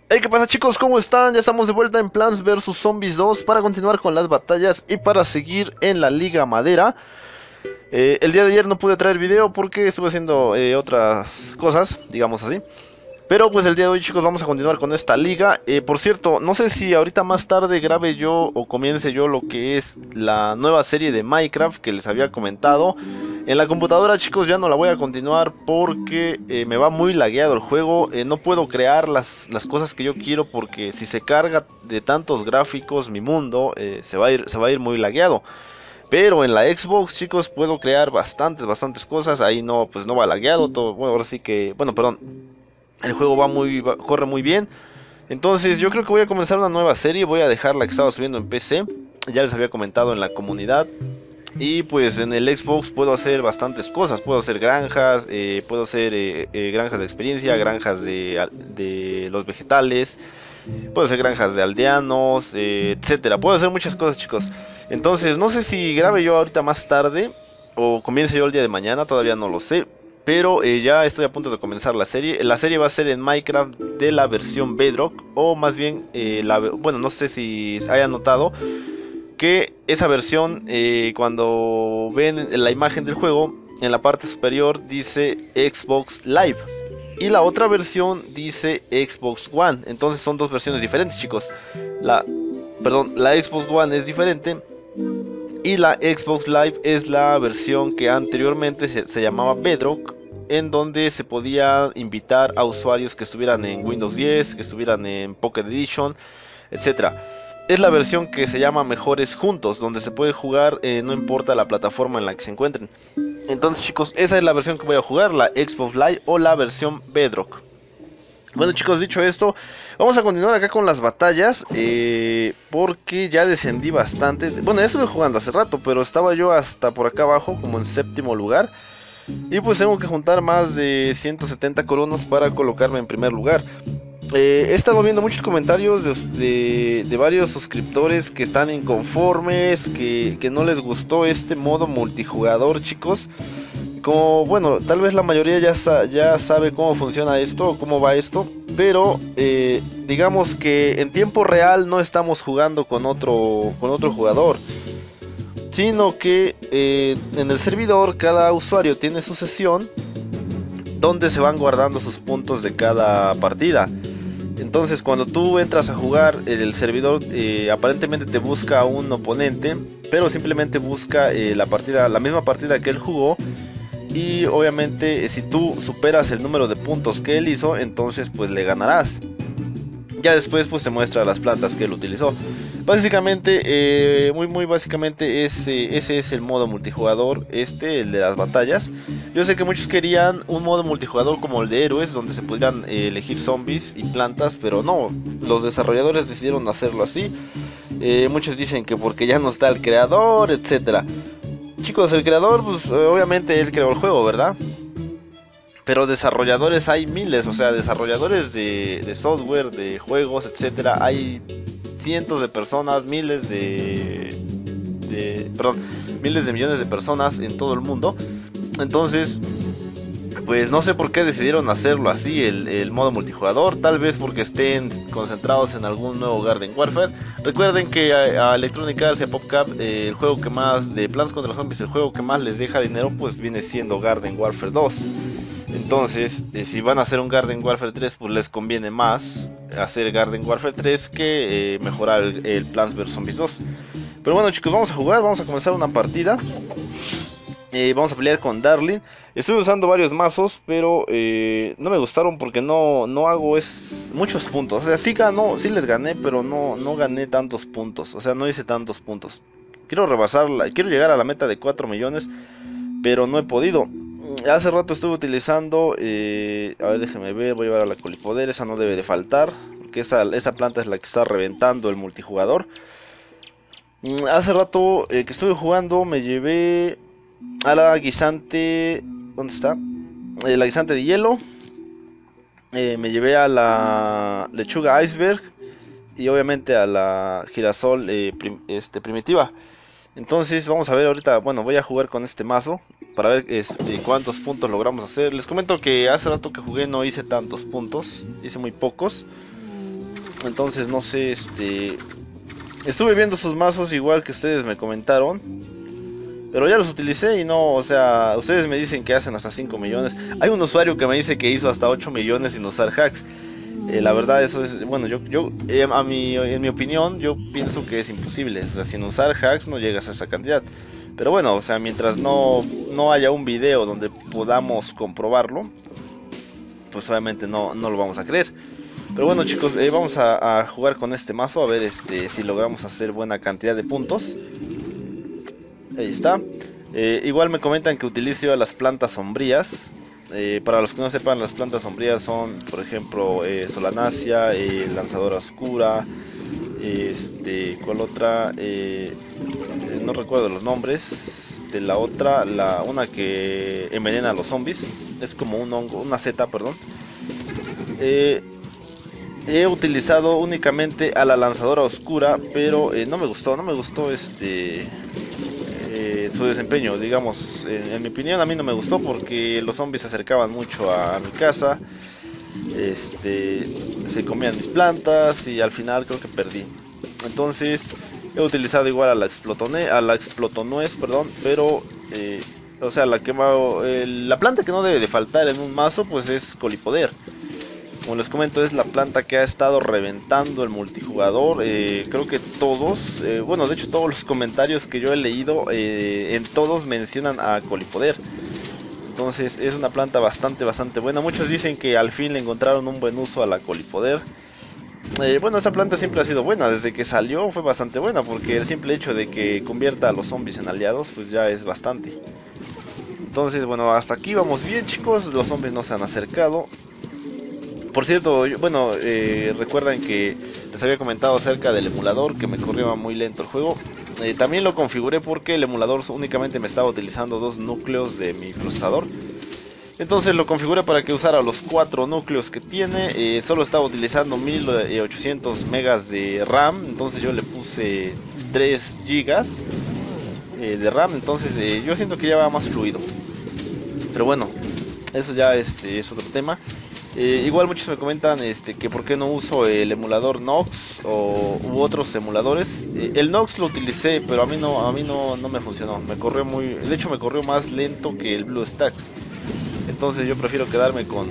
Hey, ¿qué pasa, chicos? ¿Cómo están? Ya estamos de vuelta en Plants vs Zombies 2 para continuar con las batallas y para seguir en la Liga Madera. El día de ayer no pude traer video porque estuve haciendo otras cosas, digamos así. Pero pues el día de hoy, chicos, vamos a continuar con esta liga. Por cierto, no sé si ahorita más tarde grabe yo o comience yo lo que es la nueva serie de Minecraft que les había comentado. En la computadora, chicos, ya no la voy a continuar porque me va muy lagueado el juego. No puedo crear las cosas que yo quiero porque si se carga de tantos gráficos mi mundo, se va a ir muy lagueado. Pero en la Xbox, chicos, puedo crear bastantes cosas. Ahí no, pues no va lagueado todo. Bueno, ahora sí que, bueno, perdón. El juego corre muy bien. Entonces yo creo que voy a comenzar una nueva serie. Voy a dejar la que estaba subiendo en PC. Ya les había comentado en la comunidad. Y pues en el Xbox puedo hacer bastantes cosas. Puedo hacer granjas, puedo hacer granjas de experiencia, granjas de los vegetales. Puedo hacer granjas de aldeanos, etcétera. Puedo hacer muchas cosas, chicos. Entonces no sé si grabe yo ahorita más tarde o comience yo el día de mañana. Todavía no lo sé. Pero ya estoy a punto de comenzar la serie. La serie va a ser en Minecraft de la versión Bedrock. O más bien, bueno, no sé si hayan notado que esa versión, cuando ven la imagen del juego, en la parte superior dice Xbox Live. Y la otra versión dice Xbox One. Entonces son dos versiones diferentes, chicos. La Xbox One es diferente. Y la Xbox Live es la versión que anteriormente se llamaba Bedrock, en donde se podía invitar a usuarios que estuvieran en Windows 10, que estuvieran en Pocket Edition, etcétera. Es la versión que se llama Mejores Juntos, donde se puede jugar no importa la plataforma en la que se encuentren. Entonces, chicos, esa es la versión que voy a jugar, la Xbox Live o la versión Bedrock. Bueno, chicos, dicho esto, vamos a continuar acá con las batallas, porque ya descendí bastante. Bueno, ya estuve jugando hace rato, pero estaba yo hasta por acá abajo, como en séptimo lugar. Y pues tengo que juntar más de 170 coronas para colocarme en primer lugar. He estado viendo muchos comentarios de varios suscriptores que están inconformes, que no les gustó este modo multijugador, chicos. Como, bueno, tal vez la mayoría ya sabe cómo funciona esto, cómo va esto, pero digamos que en tiempo real no estamos jugando con otro jugador, sino que en el servidor cada usuario tiene su sesión donde se van guardando sus puntos de cada partida. Entonces cuando tú entras a jugar, el servidor aparentemente te busca a un oponente, pero simplemente busca la misma partida que él jugó. Y obviamente si tú superas el número de puntos que él hizo, entonces pues le ganarás. Ya después pues te muestra las plantas que él utilizó. Básicamente, muy básicamente ese es el modo multijugador, el de las batallas. Yo sé que muchos querían un modo multijugador como el de héroes, donde se pudieran elegir zombies y plantas, pero no, los desarrolladores decidieron hacerlo así. Muchos dicen que porque ya no está el creador, etcétera. Chicos, el creador, pues obviamente él creó el juego, ¿verdad? Pero desarrolladores hay miles, o sea, desarrolladores de software, de juegos, etcétera. Hay cientos de personas, miles de millones de personas en todo el mundo. Entonces, pues no sé por qué decidieron hacerlo así, el modo multijugador. Tal vez porque estén concentrados en algún nuevo Garden Warfare. Recuerden que a Electronic Arts y a PopCap, el juego que más de Plants contra Zombies, el juego que más les deja dinero, pues viene siendo Garden Warfare 2. Entonces, si van a hacer un Garden Warfare 3, pues les conviene más hacer Garden Warfare 3 que mejorar el Plants vs Zombies 2. Pero bueno, chicos, vamos a jugar, vamos a comenzar una partida. Vamos a pelear con Darling. Estoy usando varios mazos, pero no me gustaron porque no hago muchos puntos. O sea, sí les gané, pero no gané tantos puntos. O sea, no hice tantos puntos. Quiero quiero llegar a la meta de 4 millones, pero no he podido. Hace rato estuve utilizando, a ver, déjenme ver, voy a llevar a la colipoder, esa no debe de faltar, porque esa planta es la que está reventando el multijugador. Hace rato que estuve jugando me llevé a la guisante, ¿dónde está? La guisante de hielo, me llevé a la lechuga iceberg y obviamente a la girasol primitiva. Entonces vamos a ver ahorita, bueno, voy a jugar con este mazo para ver cuántos puntos logramos hacer. Les comento que hace rato que jugué no hice tantos puntos, hice muy pocos. Entonces no sé, estuve viendo sus mazos igual que ustedes me comentaron, pero ya los utilicé y no, o sea, ustedes me dicen que hacen hasta 5 millones. Hay un usuario que me dice que hizo hasta 8 millones sin usar hacks. La verdad eso es, bueno, en mi opinión, yo pienso que es imposible. O sea, sin usar hacks no llegas a esa cantidad. Pero bueno, o sea, mientras no haya un video donde podamos comprobarlo, pues obviamente no lo vamos a creer. Pero bueno chicos, vamos a jugar con este mazo, a ver si logramos hacer buena cantidad de puntos. Ahí está. Igual me comentan que utilizo las plantas sombrías. Para los que no sepan, las plantas sombrías son, por ejemplo, Solanacia, Lanzadora Oscura, ¿cuál otra? No recuerdo los nombres de la otra, una que envenena a los zombies, es como un hongo, una seta, perdón. He utilizado únicamente a la Lanzadora Oscura, pero no me gustó su desempeño, digamos, en mi opinión a mí no me gustó porque los zombies se acercaban mucho a mi casa, se comían mis plantas y al final creo que perdí. Entonces he utilizado igual a la explotonuez, perdón, pero o sea, la planta que no debe de faltar en un mazo pues es Colipoder. Como les comento, es la planta que ha estado reventando el multijugador. Creo que todos, bueno, de hecho todos los comentarios que yo he leído, en todos mencionan a Colipoder. Entonces es una planta bastante buena. Muchos dicen que al fin le encontraron un buen uso a la Colipoder. Bueno, esa planta siempre ha sido buena, desde que salió fue bastante buena, porque el simple hecho de que convierta a los zombies en aliados, pues ya es bastante. Entonces, bueno, hasta aquí vamos bien chicos, los zombies no se han acercado. Por cierto, recuerdan que les había comentado acerca del emulador, que me corría muy lento el juego. También lo configuré porque el emulador únicamente me estaba utilizando 2 núcleos de mi procesador. Entonces lo configuré para que usara los 4 núcleos que tiene. Solo estaba utilizando 1800 megas de RAM, entonces yo le puse 3 gigas de RAM. Entonces yo siento que ya va más fluido. Pero bueno, eso ya es otro tema. Igual muchos me comentan que por qué no uso el emulador Nox u otros emuladores. El Nox lo utilicé, pero a mí no me funcionó. De hecho me corrió más lento que el BlueStacks. Entonces yo prefiero quedarme con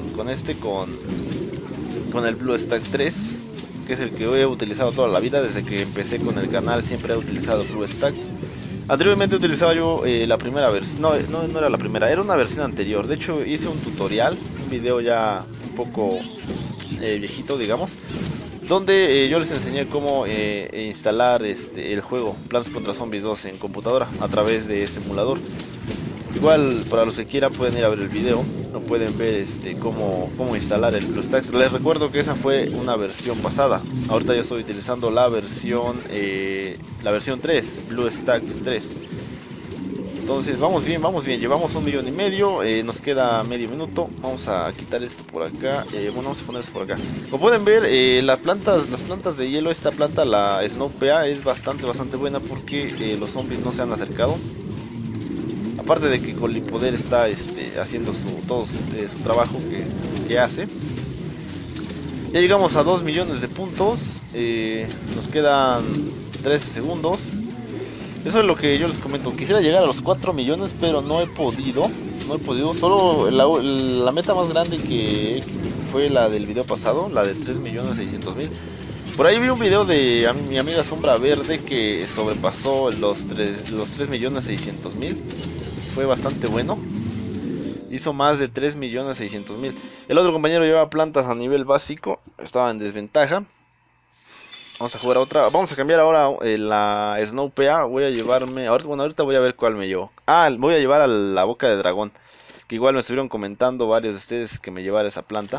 el BlueStacks 3, que es el que he utilizado toda la vida. Desde que empecé con el canal siempre he utilizado BlueStacks. Anteriormente utilizaba yo la primera versión, no era la primera, era una versión anterior. De hecho hice un tutorial, un video ya un poco viejito, digamos, donde yo les enseñé cómo instalar el juego Plants contra Zombies 2 en computadora a través de ese emulador. Igual para los que quieran pueden ir a ver el video, no pueden ver cómo instalar el BlueStacks. Les recuerdo que esa fue una versión pasada. Ahorita yo estoy utilizando la versión 3, BlueStacks 3. Entonces vamos bien, llevamos 1,5 millones, nos queda medio minuto. Vamos a quitar esto por acá, bueno, vamos a poner esto por acá. Como pueden ver, las plantas de hielo, esta planta, la Snow PA, es bastante buena porque los zombies no se han acercado. Aparte de que Colipoder está haciendo todo su trabajo que hace. Ya llegamos a 2 millones de puntos. Nos quedan 13 segundos. Eso es lo que yo les comento. Quisiera llegar a los 4 millones, pero no he podido. Solo la meta más grande que fue la del video pasado, la de 3.600.000. Por ahí vi un video de mi amiga Sombra Verde que sobrepasó los 3.600.000. Fue bastante bueno. Hizo más de 3.600.000. El otro compañero lleva plantas a nivel básico. Estaba en desventaja. Vamos a jugar a otra. Vamos a cambiar ahora la Snow PA. Voy a llevarme. Ahorita voy a ver cuál me llevo. Voy a llevar a la boca de dragón. Que igual me estuvieron comentando varios de ustedes que me llevara esa planta.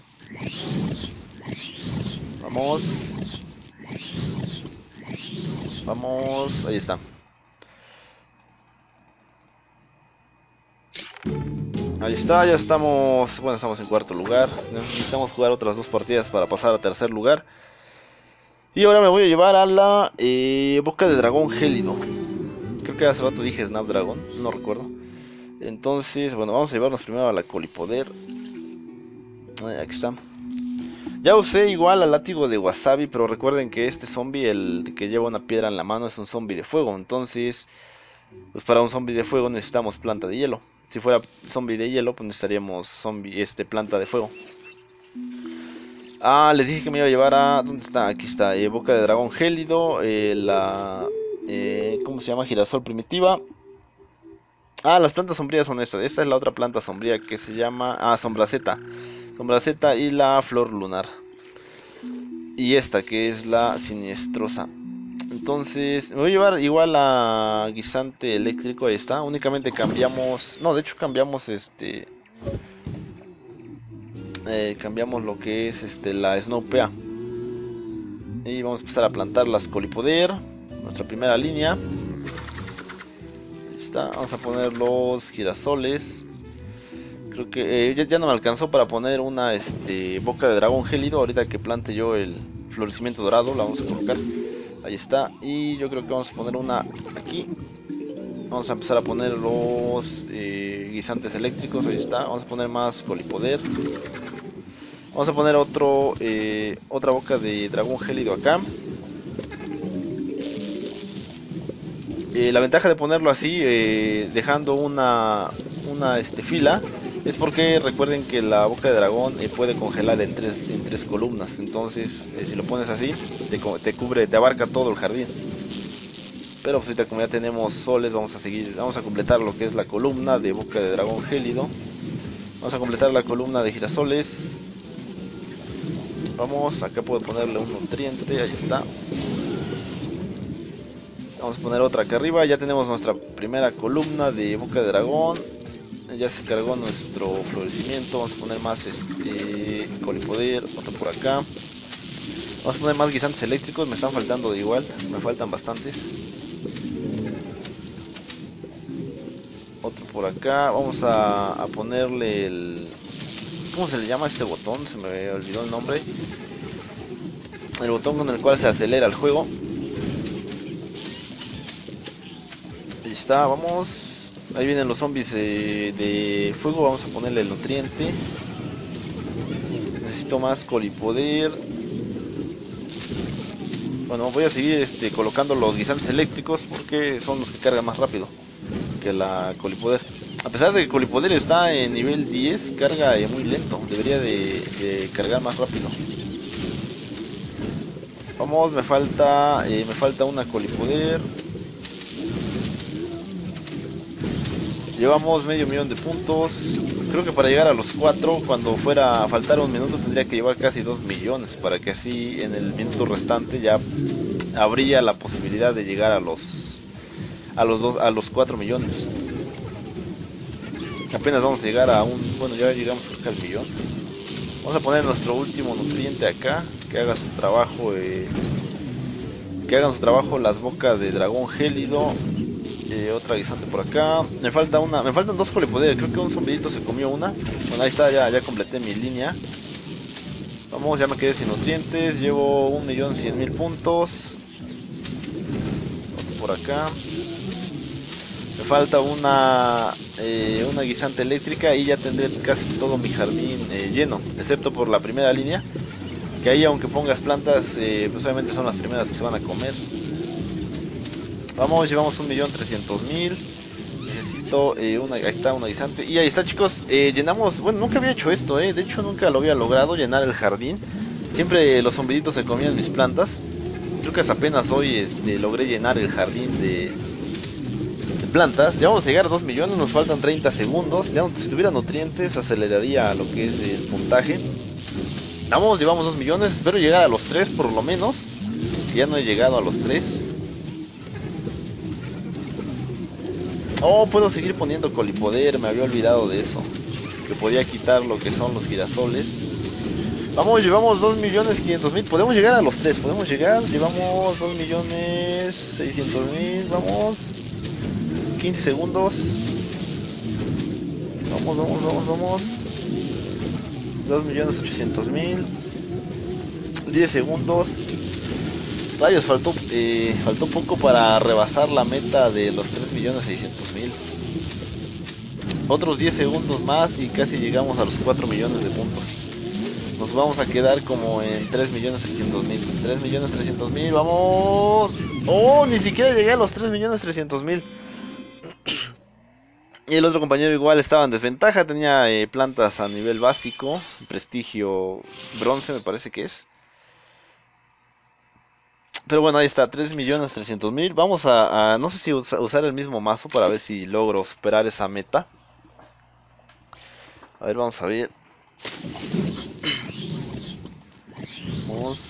Vamos. Vamos. Ahí está. Ahí está, ya estamos. Bueno, estamos en cuarto lugar. Necesitamos jugar otras 2 partidas para pasar a tercer lugar. Y ahora me voy a llevar a la boca de dragón gélido. Creo que hace rato dije Snapdragon, no recuerdo. Entonces, bueno, vamos a llevarnos primero a la Colipoder. Aquí está. Ya usé igual al látigo de wasabi, pero recuerden que este zombie, el que lleva una piedra en la mano, es un zombie de fuego. Entonces, pues para un zombie de fuego necesitamos planta de hielo. Si fuera zombie de hielo, pues necesitaríamos planta de fuego. Ah, les dije que me iba a llevar a... ¿Dónde está? Aquí está. Boca de dragón gélido. ¿Cómo se llama? Girasol primitiva. Ah, las plantas sombrías son estas. Esta es la otra planta sombría que se llama... Ah, sombraceta. Sombraceta y la flor lunar. Y esta que es la siniestrosa. Entonces, me voy a llevar igual a guisante eléctrico. Ahí está. Únicamente cambiamos... No, de hecho cambiamos cambiamos lo que es la Snowpea. Y vamos a empezar a plantar las colipoder. Nuestra primera línea. Ahí está. Vamos a poner los girasoles. Creo que ya no me alcanzó para poner una boca de dragón gélido. Ahorita que plante yo el florecimiento dorado, la vamos a colocar. Ahí está. Y yo creo que vamos a poner una aquí. Vamos a empezar a poner los guisantes eléctricos. Ahí está. Vamos a poner más colipoder. Vamos a poner otra boca de dragón gélido acá. La ventaja de ponerlo así, dejando una fila, es porque recuerden que la boca de dragón puede congelar en tres columnas. Entonces, si lo pones así, te abarca todo el jardín. Pero pues ahorita como ya tenemos soles, vamos a completar lo que es la columna de boca de dragón gélido. Vamos a completar la columna de girasoles. Vamos, acá puedo ponerle un nutriente, ahí está. Vamos a poner otra acá arriba. Ya tenemos nuestra primera columna de boca de dragón. Ya se cargó nuestro florecimiento. Vamos a poner más colipoder, otro por acá. Vamos a poner más guisantes eléctricos. Me están faltando de igual, me faltan bastantes. Otro por acá. Vamos a ponerle el... ¿Cómo se le llama este botón? Se me olvidó el nombre. El botón con el cual se acelera el juego. Ahí está, vamos. Ahí vienen los zombies de fuego. Vamos a ponerle el nutriente. Necesito más colipoder. Bueno, voy a seguir colocando los guisantes eléctricos porque son los que cargan más rápido que la colipoder. A pesar de que colipoder está en nivel 10, carga muy lento. Debería de cargar más rápido. Vamos, me falta una colipoder. Llevamos medio millón de puntos. Creo que para llegar a los 4, cuando fuera a faltar un minuto, tendría que llevar casi 2 millones. Para que así en el minuto restante ya habría la posibilidad de llegar a los 4 millones. Apenas vamos a llegar a bueno, ya llegamos cerca del millón. Vamos a poner nuestro último nutriente acá, que haga su trabajo, las bocas de dragón gélido. Otra guisante por acá. Me faltan 2 colipoderes. Creo que un zombidito se comió una. Bueno, ahí está, ya completé mi línea. Vamos, ya me quedé sin nutrientes. Llevo 1.100.000 puntos. Otro por acá. Me falta una guisante eléctrica y ya tendré casi todo mi jardín lleno, excepto por la primera línea, que ahí aunque pongas plantas, pues obviamente son las primeras que se van a comer. Vamos, llevamos 1.300.000. Necesito ahí está una guisante. Y ahí está, chicos, llenamos, bueno, nunca había hecho esto, de hecho nunca lo había logrado, llenar el jardín. Siempre los zombiditos se comían mis plantas. Creo que hasta apenas hoy logré llenar el jardín de plantas. Ya vamos a llegar a 2 millones, nos faltan 30 segundos. Ya si tuviera nutrientes aceleraría lo que es el puntaje. Vamos, llevamos 2 millones, espero llegar a los 3 por lo menos. Ya no he llegado a los 3. Oh, puedo seguir poniendo colipoder, me había olvidado de eso. Que podía quitar lo que son los girasoles. Vamos, llevamos 2.500.000. Podemos llegar a los 3, podemos llegar. Llevamos 2.600.000, vamos. 15 segundos. Vamos. 2.800.000. 10 segundos. Rayos, faltó poco para rebasar la meta de los 3.600.000. Otros 10 segundos más y casi llegamos a los 4 millones de puntos. Nos nos vamos a quedar como en 3.300.000. 3.300.000, vamos. Oh, ni siquiera llegué a los 3.300.000. Y el otro compañero igual estaba en desventaja, tenía plantas a nivel básico, prestigio bronce me parece que es. Pero bueno, ahí está, 3.300.000. Vamos no sé si usar el mismo mazo para ver si logro superar esa meta. A ver, vamos a ver. Vamos.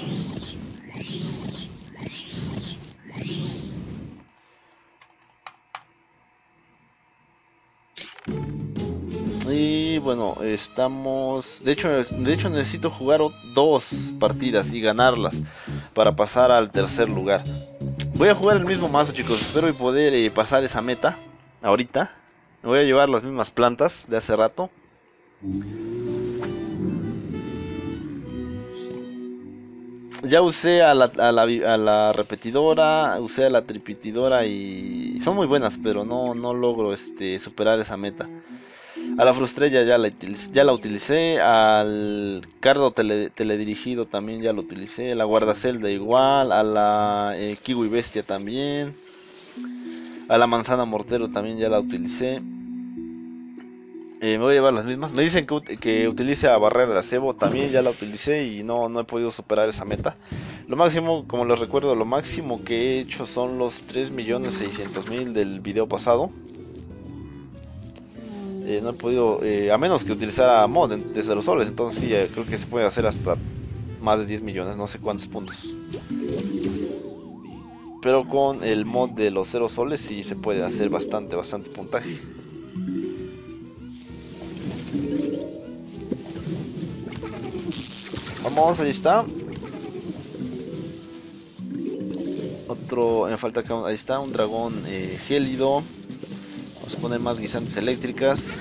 Y bueno, estamos... De hecho necesito jugar dos partidas y ganarlas para pasar al tercer lugar. Voy a jugar el mismo mazo, chicos. Espero poder pasar esa meta ahorita. Me voy a llevar las mismas plantas de hace rato. Ya usé a la repetidora, usé a la tripitidora y son muy buenas, pero no logro superar esa meta. A la Frustrella ya la utilicé, al Cardo teledirigido también ya lo utilicé, a la Guardacelda igual, a la Kiwi Bestia también, a la Manzana Mortero también ya la utilicé. Me voy a llevar las mismas. Me dicen que utilice a Barrera de Acebo, también ya la utilicé y no he podido superar esa meta. Lo máximo, como les recuerdo, lo máximo que he hecho son los 3.600.000 del video pasado. No he podido, a menos que utilizara mod desde los soles, entonces sí, creo que se puede hacer hasta más de 10 millones, no sé cuántos puntos. Pero con el mod de los 0 soles sí se puede hacer bastante puntaje. Vamos, ahí está. Otro, me falta acá, ahí está, un dragón gélido. Vamos a poner más guisantes eléctricas.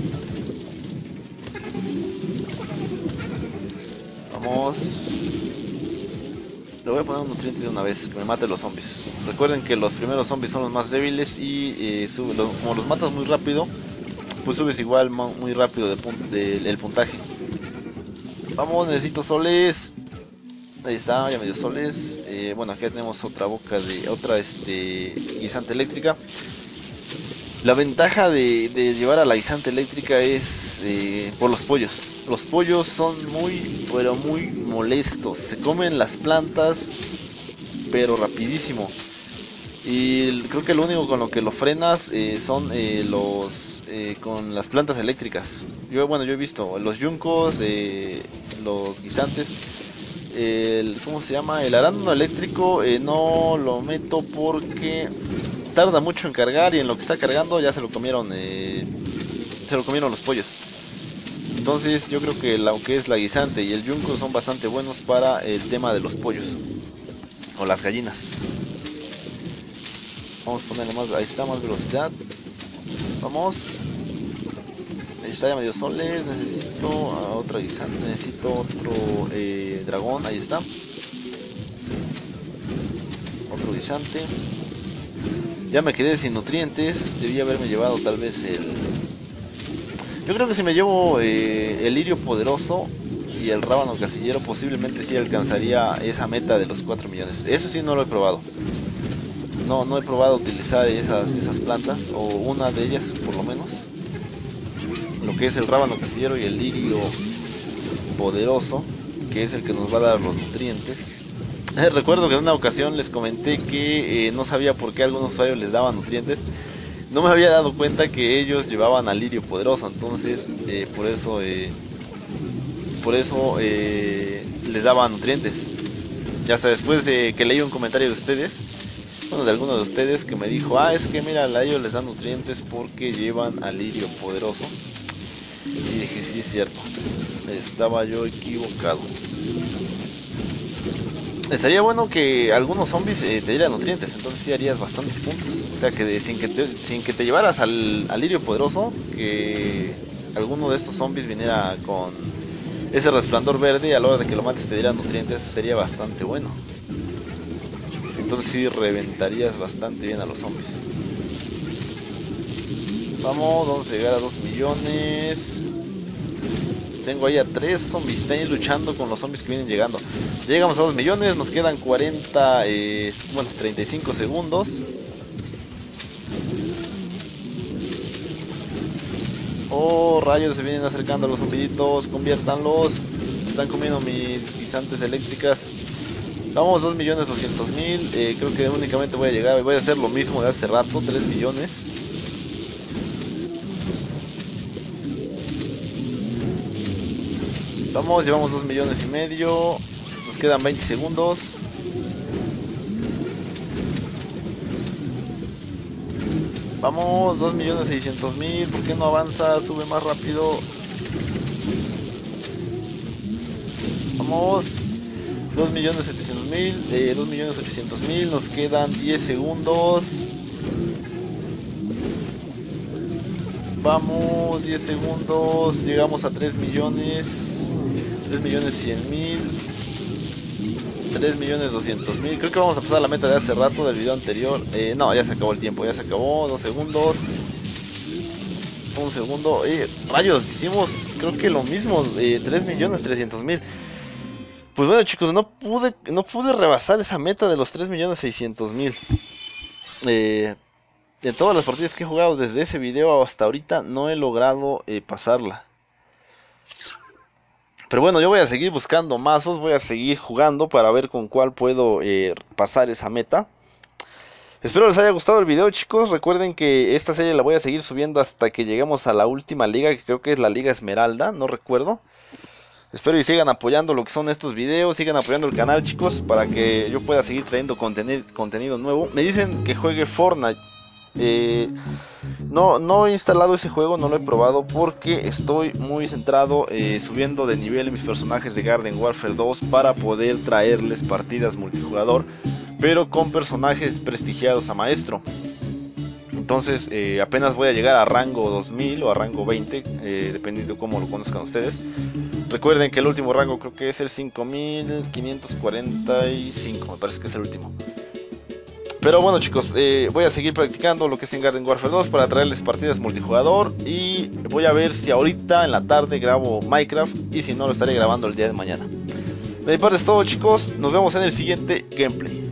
Vamos. Le voy a poner un nutriente de una vez, que me mate los zombies. Recuerden que los primeros zombies son los más débiles y como los matas muy rápido, pues subes igual muy rápido el puntaje. Vamos, necesito soles. Ahí está, ya me dio soles. Bueno, aquí tenemos otra boca de otra guisante eléctrica. La ventaja de llevar a la guisante eléctrica es por los pollos. Los pollos son pero muy molestos. Se comen las plantas, pero rapidísimo. Y creo que lo único con lo que lo frenas son con las plantas eléctricas. Yo he visto los yuncos, los guisantes, ¿cómo se llama? El arándano eléctrico no lo meto porque tarda mucho en cargar y en lo que está cargando ya se lo comieron los pollos. Entonces yo creo que lo que es la guisante y el yunco son bastante buenos para el tema de los pollos o las gallinas. Vamos a ponerle más, ahí está, más velocidad. Vamos. Ahí está, ya me dio soles. Necesito otra guisante, necesito otro dragón, ahí está. Otro guisante. Ya me quedé sin nutrientes. Debía haberme llevado tal vez yo creo que si me llevo el lirio poderoso y el rábano casillero, posiblemente sí alcanzaría esa meta de los 4 millones. Eso sí no lo he probado. No he probado utilizar esas plantas, o una de ellas por lo menos. Lo que es el rábano casillero y el lirio poderoso, que es el que nos va a dar los nutrientes. Recuerdo que en una ocasión les comenté que no sabía por qué a algunos usuarios les daban nutrientes. No me había dado cuenta que ellos llevaban al lirio poderoso, entonces por eso les daban nutrientes. Ya hasta después que leí un comentario de ustedes, bueno, de alguno de ustedes, que me dijo, es que mira, a ellos les dan nutrientes porque llevan al lirio poderoso. Y dije, sí es cierto, estaba yo equivocado. Estaría bueno que algunos zombies te dieran nutrientes, entonces sí harías bastantes puntos. O sea que sin que te llevaras al lirio poderoso, que alguno de estos zombies viniera con ese resplandor verde y a la hora de que lo mates te dieran nutrientes, sería bastante bueno. Entonces sí reventarías bastante bien a los zombies. Vamos a llegar a 2 millones. Tengo ahí a 3 zombies tanks luchando con los zombies que vienen llegando. Ya llegamos a 2 millones, nos quedan 35 segundos. Oh, rayos, se vienen acercando los zombiditos, conviértanlos. Están comiendo mis guisantes eléctricas. Vamos, 2.200.000. Creo que únicamente voy a llegar, voy a hacer lo mismo de hace rato, 3 millones. Vamos, llevamos 2,5 millones. Nos quedan 20 segundos. Vamos, 2.600.000. ¿Por qué no avanza? Sube más rápido. Vamos. 2.700.000. 2.800.000. Nos quedan 10 segundos. Vamos, 10 segundos. Llegamos a 3 millones. 3.100.000. 3.200.000. Creo que vamos a pasar la meta de hace rato del video anterior. No, ya se acabó el tiempo, ya se acabó. 2 segundos. 1 segundo. Rayos, hicimos creo que lo mismo. 3.300.000. Pues bueno, chicos, no pude rebasar esa meta de los 3.600.000. En todas las partidas que he jugado desde ese video hasta ahorita no he logrado pasarla. Pero bueno, yo voy a seguir buscando mazos, voy a seguir jugando para ver con cuál puedo pasar esa meta. Espero les haya gustado el video, chicos. Recuerden que esta serie la voy a seguir subiendo hasta que lleguemos a la última liga, que creo que es la Liga Esmeralda, no recuerdo. Espero y sigan apoyando lo que son estos videos, sigan apoyando el canal, chicos, para que yo pueda seguir trayendo contenido nuevo. Me dicen que juegue Fortnite. No he instalado ese juego, no lo he probado porque estoy muy centrado subiendo de nivel en mis personajes de Garden Warfare 2 para poder traerles partidas multijugador, pero con personajes prestigiados a maestro. Entonces apenas voy a llegar a rango 2000 o a rango 20, dependiendo de cómo lo conozcan ustedes. Recuerden que el último rango creo que es el 5545, me parece que es el último. Pero bueno, chicos, voy a seguir practicando lo que es en Garden Warfare 2 para traerles partidas multijugador. Y voy a ver si ahorita en la tarde grabo Minecraft, y si no lo estaré grabando el día de mañana. De mi parte es todo, chicos, nos vemos en el siguiente gameplay.